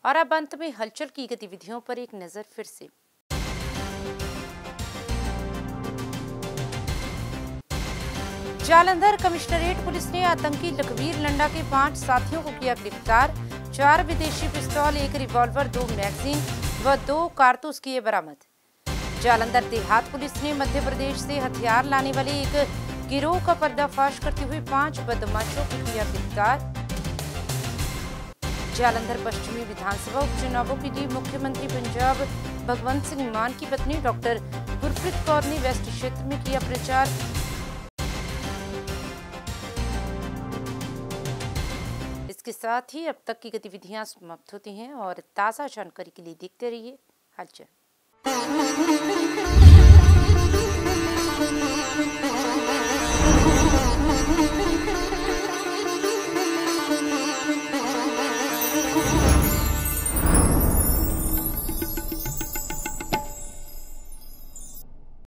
और अब अंत में हलचल की गतिविधियों पर एक नजर फिर से। जालंधर कमिश्नरेट पुलिस ने आतंकी लखबीर लंडा के 5 साथियों को किया गिरफ्तार। 4 विदेशी पिस्तौल, 1 रिवॉल्वर, 2 मैगजीन व 2 कारतूस किए बरामद। जालंधर देहात पुलिस ने मध्य प्रदेश से हथियार लाने वाले एक गिरोह का पर्दाफाश करते हुए 5 बदमाशों को किया गिरफ्तार। जालंधर पश्चिमी विधानसभा उपचुनावों के लिए मुख्यमंत्री पंजाब भगवंत सिंह मान की पत्नी डॉक्टर गुरप्रीत कौर ने वेस्ट क्षेत्र में किया प्रचार। इसके साथ ही अब तक की गतिविधियां समाप्त होती हैं और ताज़ा जानकारी के लिए देखते रहिए हलचल।